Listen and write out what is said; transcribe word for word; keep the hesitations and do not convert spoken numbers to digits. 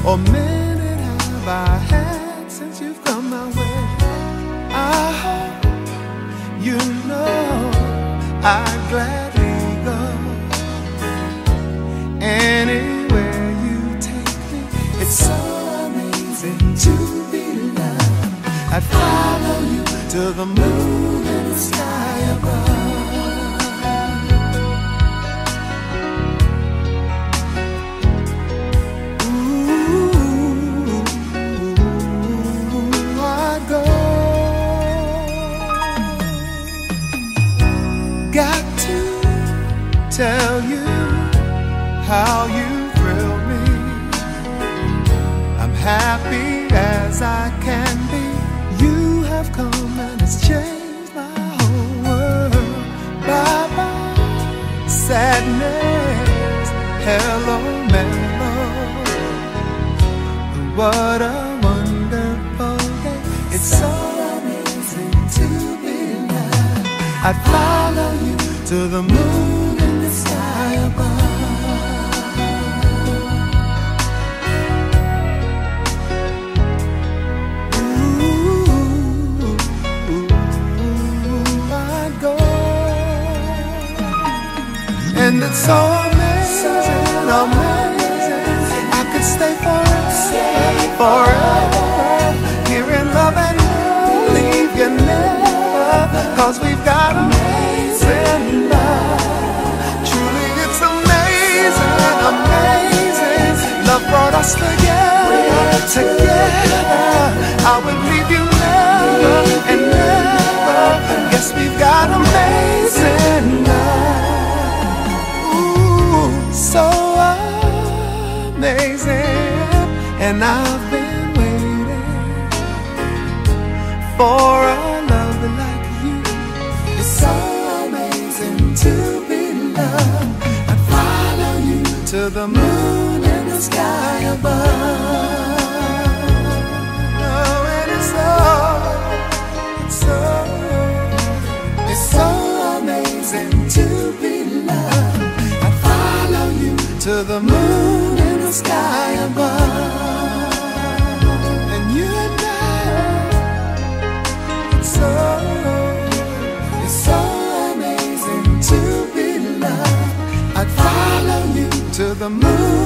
or minute have I had since you've come my way. I hope you know I'd gladly go anywhere you take me. It's so amazing to be loved. I'd follow you to the moon and the sky above. Got to tell you how you thrill me. I'm happy as I can be. You have come and it's changed my whole world. Bye bye sadness, hello mellow. What a wonderful day. It's so amazing to be loved. I'd follow you to the moon and the sky above. Ooh, ooh, I'd go. And it's so amazing, amazing. I could stay forever, forever, here in love and leave you never, 'cause we've got amazing love. Truly it's amazing, amazing. Love brought us together, together. I would leave you never and never. Yes, we've got amazing love. Ooh, so amazing. And I've been waiting for a love like you. It's so amazing to be loved. I'd follow you to the moon and the sky above. Oh, and it's so, it's so, it's so amazing to be loved. I'd follow you to the moon and the sky above. And you and I, it's so, it's so amazing to be loved. I'd follow you to the moon